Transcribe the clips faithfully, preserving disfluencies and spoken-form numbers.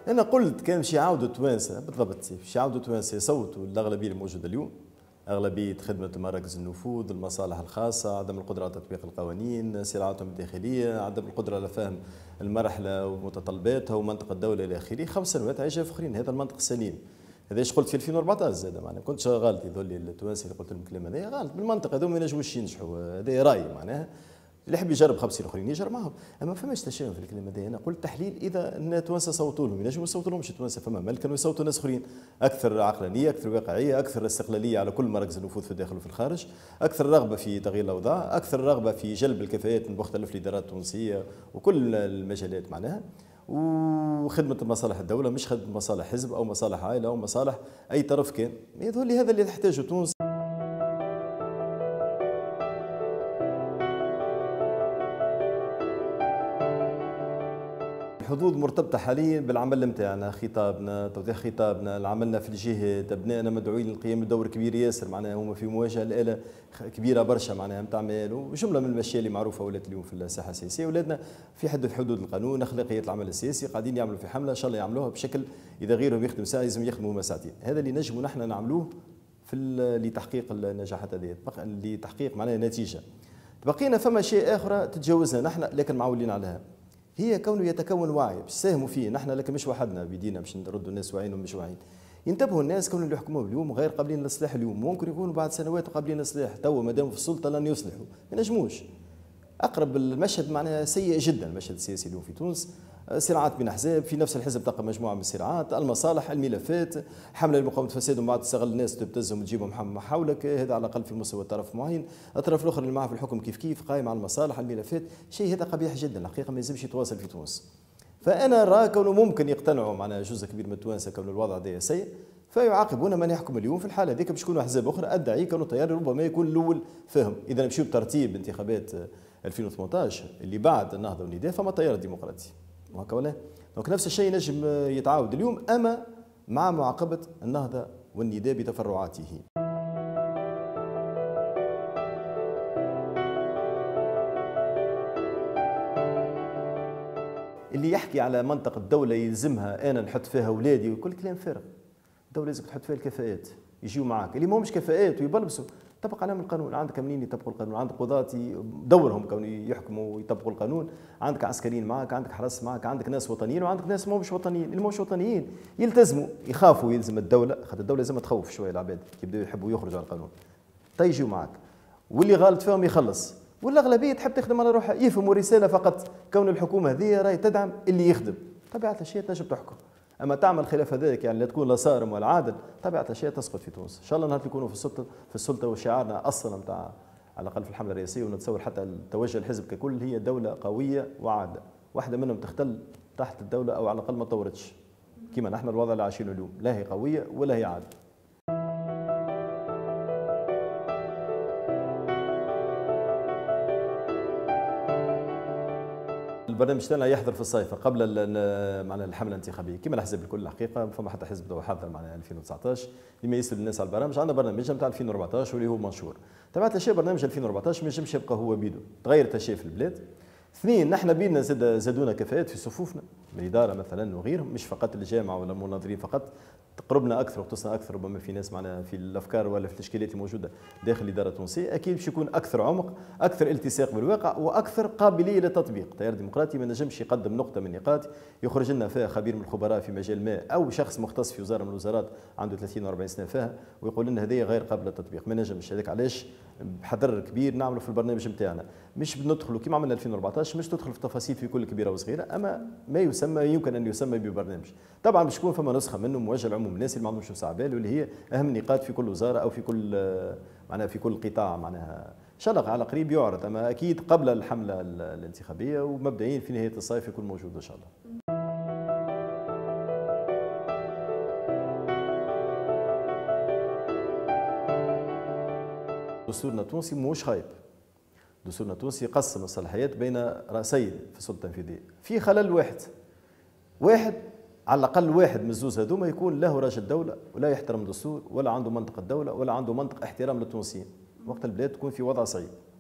انا قلت كان باش يعاودوا التوانسه بالضبط باش يعاودوا التوانسه يصوتوا الاغلبيه الموجوده اليوم، اغلبيه خدمه مراكز النفوذ، المصالح الخاصه، عدم القدره على تطبيق القوانين، صراعاتهم الداخليه، عدم القدره على فهم المرحله ومتطلباتها ومنطق الدوله الى اخره. خمس سنوات عايشه فخرين، هذا المنطق السليم. هذا ايش قلت في ألفين وأربعطاش زاد معناها كنت غلطي ذولي التوانسه اللي قلت لهم الكلام هذا غلط بالمنطق، هذوما ما ينجموش ينجحوا، هذا رايي معناها. اللي يحب يجرب خمسين اخرين يجرب معهم، اما فماش تشاؤم في الكلام هذا. انا قلت تحليل اذا التوانسه صوتوا لهم ينجموا يصوتوا لهمش التوانسه، فما مال كانوا يصوتوا ناس اخرين اكثر عقلانيه، اكثر واقعيه، اكثر استقلاليه على كل مراكز النفوذ في الداخل وفي الخارج، اكثر رغبه في تغيير الاوضاع، اكثر رغبه في جلب الكفاءات من مختلف الادارات التونسيه وكل المجالات معناها، وخدمه مصالح الدوله مش خدمه مصالح حزب او مصالح عائله او مصالح اي طرف كان. يظهر هذا اللي تحتاجه تونس. الحظوظ مرتبطة حاليا بالعمل نتاعنا، خطابنا، توضيح خطابنا، عملنا في الجهات، ابنائنا مدعوين للقيام بدور كبير ياسر معناها، هما في مواجهة لآلة كبيرة برشا معناها نتاع مال وجملة من الاشياء اللي معروفة ولات اليوم في الساحة السياسية. ولادنا في حد حدود القانون، اخلاقية العمل السياسي، قاعدين يعملوا في حملة ان شاء الله يعملوها بشكل اذا غيرهم يخدم ساعة لازم يخدموا هما ساعتين. هذا اللي نجموا نحن نعملوه في لتحقيق النجاحات هذه، لتحقيق معناها نتيجة. بقينا فما شيء اخر تتجاوزنا نحن لكن معولين عليها، هي كونه يتكون وعي باش يساهموا فيه نحن، لكن مش وحدنا بيدينا باش نردوا الناس واعيين ومش واعيين. ينتبهوا الناس كون اللي يحكموا اليوم غير قابلين للاصلاح اليوم، ممكن يكونوا بعد سنوات قابلين للاصلاح، توا ما داموا في السلطه لن يصلحوا، ما ينجموش. اقرب المشهد معناها سيء جدا المشهد السياسي اليوم في تونس، صراعات بين احزاب، في نفس الحزب تلقى مجموعه من الصراعات، المصالح، الملفات، حمله لمقاومه الفساد ومن بعد تستغل الناس تبتزهم وتجيبهم حولك، هذا على الاقل في مستوى طرف معين، الطرف الاخر اللي معه في الحكم كيف كيف قائم على المصالح الملفات، شيء هذا قبيح جدا الحقيقه ما يلزمش يتواصل في تونس. فانا نرى كونه ممكن يقتنعوا معنا جزء كبير من التوانسه كون الوضع هذا سيء، فيعاقبون من يحكم اليوم في الحاله هذيك باش يكونوا احزاب اخرى. ادعي كونه تيار ربما يكون الاول فهم، اذا نمشيو بترتيب انتخابات ألفين وثمانطاش اللي بعد النهضه والنداء فما تيار ديمقراطي وهكا ولا دونك نفس الشيء نجم يتعاود اليوم، اما مع معاقبه النهضه والنداء بتفرعاته. اللي يحكي على منطقة الدولة يلزمها أنا نحط فيها أولادي وكل كلام فارغ. الدولة لازم تحط فيها الكفاءات يجيو معاك، اللي ما همش كفاءات ويبلبسوا طبق عليهم القانون. عندك منين يطبقوا القانون، عندك قضاة دورهم كون يحكموا ويطبقوا القانون، عندك عسكريين معك، عندك حرس معك، عندك ناس وطنيين وعندك ناس ما همش وطنيين. اللي ما همش وطنيين يلتزموا يخافوا، يلزم الدولة، خاطر الدولة لازم تخوف شوية العباد يبداو يحبوا يخرجوا على القانون تيجيو معك، واللي غالط فيهم يخلص، والاغلبيه تحب تخدم على روحها، يفهموا رساله فقط كون الحكومه هذه راهي تدعم اللي يخدم، طبيعه الشيء تنجم تحكم. اما تعمل خلاف هذاك يعني لا تكون لا صارم ولا عادل، طبيعه الشيء تسقط في تونس. ان شاء الله نهار يكونوا في السلطه في السلطه وشعارنا اصلا نتاع على الاقل في الحمله الرئاسيه، ونتصور حتى التوجه الحزب ككل هي دوله قويه وعادله، واحده منهم تختل تحت الدوله او على الاقل ما طورتش كما نحن الوضع اللي عايشينه اليوم، لا هي قويه ولا هي عادله. البرنامج تاعنا يحضر في الصيف قبل معنا الحمله الانتخابيه كما الاحزاب الكل الحقيقه، فما حتى حزب تو حاضر معنا ألفين وتسعطاش لما يسال الناس على البرامج. عندنا برنامج نتاع ألفين وأربعطاش واللي هو منشور. تبعت الشيء برنامج ألفين وأربعطاش ما ينجمش يبقى هو بيدو، تغيرت الاشياء في البلاد. اثنين، نحن بينا زاد زادونا كفاءات في صفوفنا من الاداره مثلا وغيرهم، مش فقط الجامعه ولا المناظرين فقط، قربنا اكثر وقتصنا اكثر، ربما في ناس معنا في الافكار ولا في التشكيلات الموجوده داخل الاداره التونسيه، اكيد باش يكون اكثر عمق، اكثر التصاق بالواقع، واكثر قابليه للتطبيق. التيار الديمقراطي ما نجمش يقدم نقطه من النقاط يخرج لنا فيها خبير من الخبراء في مجال ما او شخص مختص في وزاره من الوزارات عنده ثلاثين وأربعين سنه فيها ويقول لنا هذه غير قابله للتطبيق، ما نجمش. هذاك علاش بحذر كبير نعمله في البرنامج نتاعنا، مش بندخلوا كما عملنا ألفين وأربعطاش، مش تدخل في تفاصيل في كل كبيره وصغيره، اما ما يسمى يمكن ان يسمى ببرنامج. طبعا باش تكون فما نسخه منه موجهه لعموم الناس اللي ما عندهمش وسع بال، واللي هي اهم النقاط في كل وزاره او في كل معناها في كل قطاع معناها. ان شاء الله على قريب يعرض، اما اكيد قبل الحمله الانتخابيه ومبدئيا في نهايه الصيف يكون موجود ان شاء الله. دستورنا التونسي موش خايب. دستورنا التونسي يقسم الصلاحيات بين راسين في السلطه التنفيذيه، في خلل واحد واحد على الاقل واحد من الزوز هذوما يكون له راجل دوله ولا يحترم الدستور ولا عنده منطق الدوله ولا عنده منطق احترام للتونسيين، وقت البلاد تكون في وضع صعيب.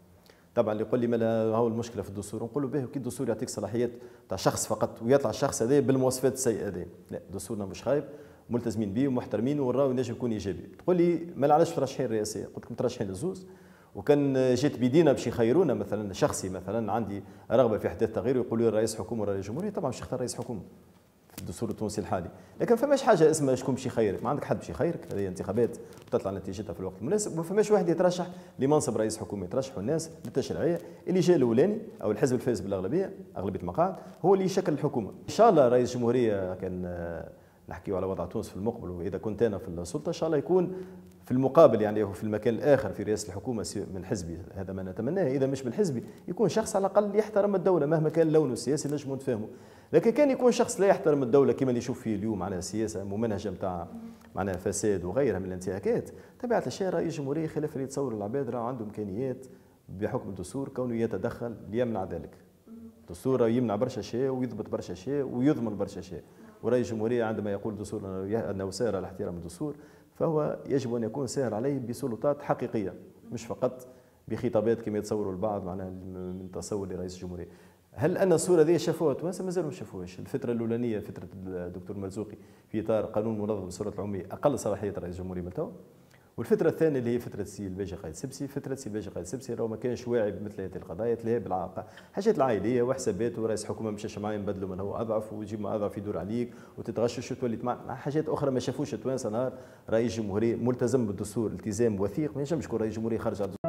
طبعا اللي يقول لي ما هو المشكله في الدستور، نقول له به كي الدستور يعطيك صلاحيات تاع شخص فقط ويطلع الشخص هذا بالمواصفات السيئه هذه، لا دستورنا مش خايب، ملتزمين به ومحترمين وراو ينجم يكون ايجابي. تقول لي ما علاش ترشحين الرئاسيه؟ قلت لك مترشحين للزوز، وكان جيت بيدينا باش يخيرونا مثلا شخصي مثلا عندي رغبه في احداث تغيير ويقولوا لي رئيس حكومه ولا رئيس جمهوريه، طبعا باش نختار رئيس حكومه في الدستور التونسي الحالي، لكن فماش حاجه اسمها شكون باش يخيرك، ما عندك حد باش يخيرك، هذه انتخابات وتطلع نتيجتها في الوقت المناسب، وما فماش واحد يترشح لمنصب رئيس حكومه، يترشحوا الناس بالتشريعيه، اللي جاء الاولاني او الحزب الفائز بالاغلبيه اغلبيه المقاعد هو اللي يشكل الحكومه. ان شاء الله رئيس جمهوريه كان نحكيو على وضع تونس في المقبل، واذا كنت انا في السلطه ان شاء الله يكون في المقابل يعني هو في المكان الاخر في رئاسه الحكومه من حزبي، هذا ما نتمناه، اذا مش من حزبي يكون شخص على الاقل يحترم الدوله مهما كان لونه السياسي نجموا نتفاهموا، لكن كان يكون شخص لا يحترم الدوله كما اللي نشوف فيه اليوم معناها سياسه ممنهجه نتاع معناها فساد وغيرها من الانتهاكات، طبيعه الشيء رئيس الجمهوريه خلاف اللي يتصور العباد راه عنده امكانيات بحكم الدستور كونه يتدخل ليمنع ذلك. الدستور يمنع برشا شيء ويضبط برشا شيء ويضمن برشا شيء، ورئيس الجمهوريه عندما يقول الدستور انه سائر على احترام الدستور فهو يجب ان يكون سائر عليه بسلطات حقيقيه مش فقط بخطابات كما يتصوروا البعض معناها من تصور لرئيس الجمهوريه. هل ان الصوره ذي شافوها توانسه؟ مازالوا ما شافوهاش. الفتره الاولانيه فتره الدكتور مرزوقي في اطار قانون منظم السلطات العموميه اقل صلاحيه رئيس الجمهوريه من تو، والفتره الثانيه اللي هي فتره السي الباجي قايد سبسي، فتره السي الباجي قايد سبسي راهو ما كانش واعي بمثل هذه القضايا، تلاهي بالعلاقه حاجات العائليه وحسابات، ورئيس حكومه مشاش معاه نبدلوا من هو اضعف ويجيب ما اضعف يدور عليك وتتغشش وتولي مع حاجات اخرى ما شافوش التوانسه نهار رئيس جمهوريه ملتزم بالدستور التزام وثيق، ما ينجمش يكون رئيس جمهوريه خارج على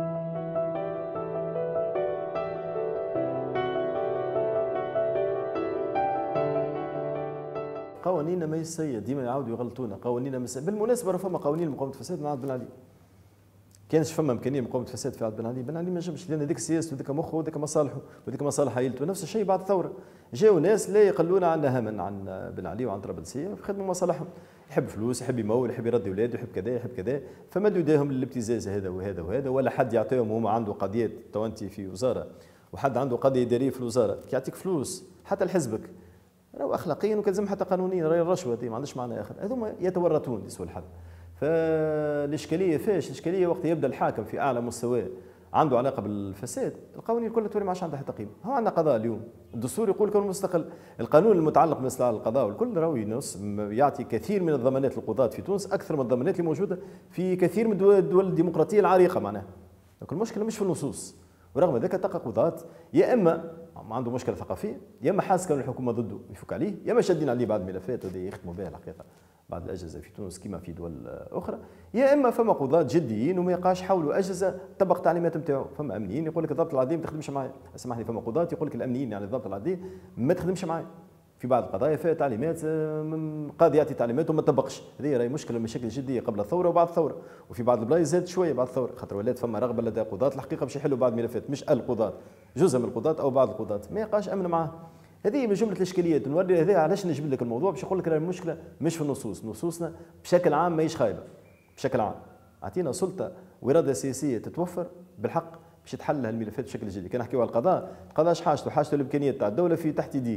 قوانيننا ما سيئة، ديما يعاودوا يغلطونا، قوانيننا ما سيئة. بالمناسبة راه فما قوانين مقاومة الفساد من عبد بن علي. كانش فما إمكانية مقاومة الفساد في عبد بن علي، بن علي ما نجمش لأن هذيك سياسته وذيك مخه وذيك مصالحه وذيك مصالح عائلته، نفس الشيء بعد الثورة. جاوا ناس لا يقلون عنا هما عن بن علي وعن طرابلسية خدموا مصالحهم، يحب فلوس، يحب يمول، يحب يرضي ولاده، يحب كذا، يحب كذا، فمدوا يديهم للابتزاز هذا وهذا وهذا، ولا حد يعطيهم وهما عنده قضيات، تو أنت في وزارة وحد عنده قضية إدارية في الوزارة، يعطيك فلوس حتى لحزبك. راهو اخلاقيا وكلزم حتى قانونيا، راهي الرشوه دي ما عندهاش معنى اخر، هذوما يتورطون لسوء الحظ. فالاشكاليه فاش؟ الاشكاليه وقت يبدا الحاكم في اعلى مستوى عنده علاقه بالفساد، القوانين كلها تولي ما عادش عندها حتى قيمه. هو عندنا قضاء اليوم، الدستور يقول كون مستقل، القانون المتعلق بمصلحه القضاء والكل راهو ينص يعطي كثير من الضمانات للقضاة في تونس اكثر من الضمانات اللي موجوده في كثير من الدول الديمقراطيه العريقه معناها. لكن المشكله مش في النصوص، ورغم ذلك تلقى قضاة يا اما ما عنده مشكله ثقافيه، يا اما حاسس كان الحكومه ضده يفك عليه، يا اما شادين عليه بعض الملفات وهذه يختموا بها الحقيقه بعض الاجهزه في تونس كما في دول اخرى، يا اما فما قضاة جديين وما يبقاش حولوا اجهزه تطبق التعليمات نتاعو، فما امنيين يقول لك الضبط العادي ما تخدمش معايا، اسمح لي فما قضاة يقول لك الامنيين يعني الضبط العادي ما تخدمش معايا. في بعض القضايا فيها تعليمات قاضي يعطي تعليمات وما تطبقش، هذه راهي مشكله من مشاكل جديه قبل الثوره وبعد الثوره، وفي بعض البلايص زادت شويه بعد الثوره، خاطر ولات فما رغبه لدى قضاة الحقيقه باش يحلوا بعض الملفات، مش القضاة، جزء من القضاة او بعض القضاة ما يبقاش امن معاه. هذه من جمله الاشكاليات، نوري هذا علاش نجبد لك الموضوع باش نقول لك راهي المشكله مش في النصوص، نصوصنا بشكل عام ماهيش خايبه، بشكل عام اعطينا سلطه واراده سياسيه تتوفر بالحق باش تحل هالملفات بشكل جدي. كان نحكيو على القضاء، القضاء حاجته حاجته الامكانيات تاع الدوله في تحت يديه.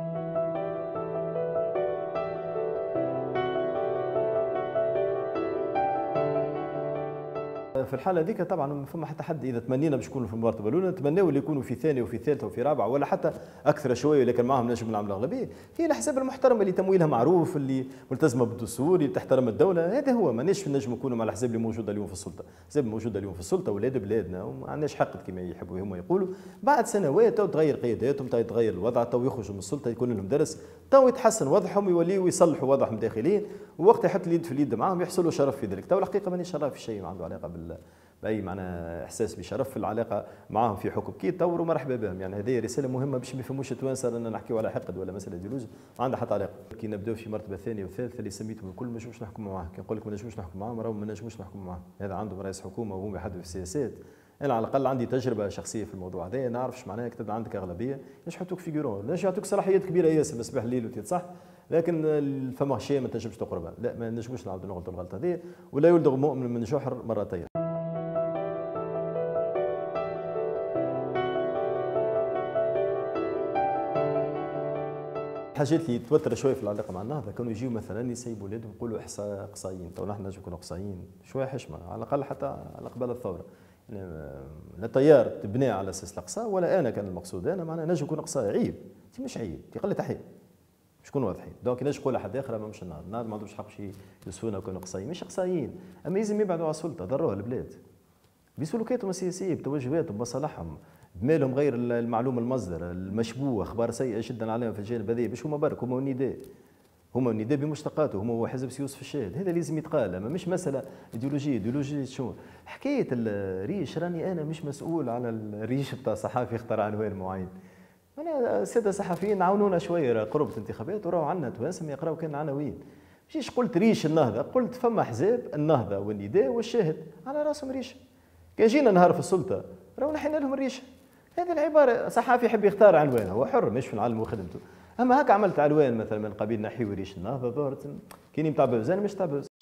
في الحاله هذيك طبعا ما فما حتى حد، اذا تمنينا باش يكونوا في المرتبه الاولى نتمناو اللي يكونوا في ثانيه وفي ثالثه وفي رابعه ولا حتى اكثر شويه، لكن معهم نجم نعمل الاغلبيه، هي الاحزاب المحترمه اللي تمويلها معروف، اللي ملتزمه بالدستور، اللي تحترم الدوله، هذا هو. ماناش نجم نكونوا مع الاحزاب اللي موجوده اليوم في السلطه، الاحزاب الموجوده اليوم في السلطه ولاد بلادنا وما عندناش حقد كما يحبوا هما يقولوا، بعد سنوات تو تغير قياداتهم، تو يتغير الوضع، تو يخرجوا من السلطه يكون لهم درس، تو يتحسن وضعهم ويوليوا يصلحوا وضعهم داخليا، ووقت يحط اليد في اليد معاهم يحصلوا شرف في ذلك. تو الحقيقه مانيش شرف في شيء ما عنده علاقه بال باي معنى احساس بشرف في العلاقه معاهم في حكم، كي يتطوروا مرحبا بهم، يعني هذه رساله مهمه باش ما يفهموش التوانسه رانا نحكيو على حقد ولا مساله ايديولوجيا ما عندها حتى علاقه. كي نبداو في مرتبه ثانيه وثالثه اللي سميتهم الكل ما نجموش نحكموا معاه، كي نقول لك ما نجموش نحكموا معاهم راهو ما نجموش نحكموا معاه، هذا عندهم رئيس حكومه وهم يحددوا في السياسات. انا على الاقل عندي تجربه شخصيه في الموضوع هذا، نعرف ايش معناها كتب عندك اغلبيه، باش يحطوك فيجورون، باش يعطوك صلاحيات كبيره ياسر مصباح الليل وتصح، لكن فما اشياء ما تنجمش تقربها، لا ما نجموش نعاودوا نغلطوا الغلطه هذه، ولا يلدغ مؤمن من جحر مرتين. الحاجات اللي توتر شويه في العلاقه مع النهضه كانوا يجيو مثلا يسيبوا ولادهم يقولوا احصاء اقصائيين، تو نحن نجم نكونوا اقصائيين شويه حشمه على الاقل حتى على قبل الثوره، لا طيار تبني على اساس الاقصى ولا انا كان المقصود انا معناها نجم يكون اقصى عيب، انت مش عيب، انت قله تحيه. شكون واضحين؟ دونك نجم يقول احد اخر ما مش النهضه، النهضه ما عندهمش حق شي يسونا وكانوا قصايين، مش قصايين، اما لازم يبعدوا على السلطه، ضروها البلاد. بسلوكاتهم السياسيه بتوجهاتهم بمصالحهم بمالهم غير المعلوم المصدر، المشبوه، اخبار سيئه جدا عليهم في الجانب هذا، باش هما برك هما والنداء. هما النداء بمشتقاته، هما هو حزب سيوسف الشاهد، هذا لازم يتقال، اما مش مساله ايديولوجيه، ايديولوجيه شو؟ حكايه الريش راني انا مش مسؤول على الريش بتاع صحافي يختار عنوان معين. انا الساده الصحفيين عاونونا شويه قرب الانتخابات وراهو عندنا توانسه يقراو كان عناوين. مشيش قلت ريش النهضه، قلت فما احزاب النهضه والنداء والشاهد على راسهم ريشه. كان جينا نهار في السلطه راهو نحينا لهم الريشه. هذه العباره صحافي يحب يختار عنوان هو حر مش في العلم وخدمته. اما هكا عملت عنوان مثلا من قبيل نحيو ريش النهضه ظهرت كاين تاع بوز انا مش تاع بوز.